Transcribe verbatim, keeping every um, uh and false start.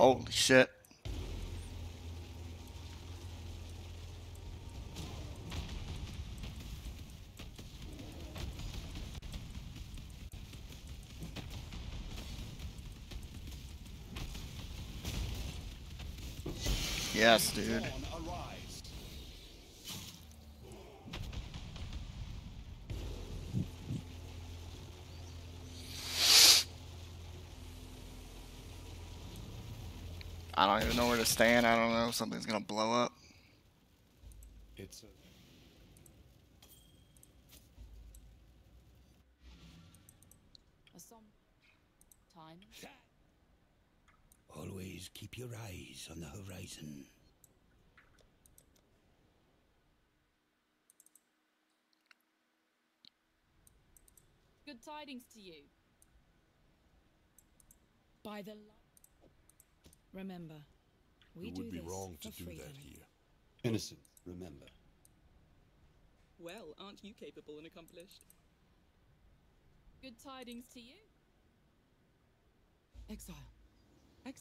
Holy shit. Yes, dude. I don't even know where to stand. I don't know if something's gonna blow up. It's a... Some time. Always keep your eyes on the horizon. Good tidings to you. By the light. Remember, we It do would be this wrong to for do freedom. that here. Innocent, remember. Well, aren't you capable and accomplished? Good tidings to you. Exile.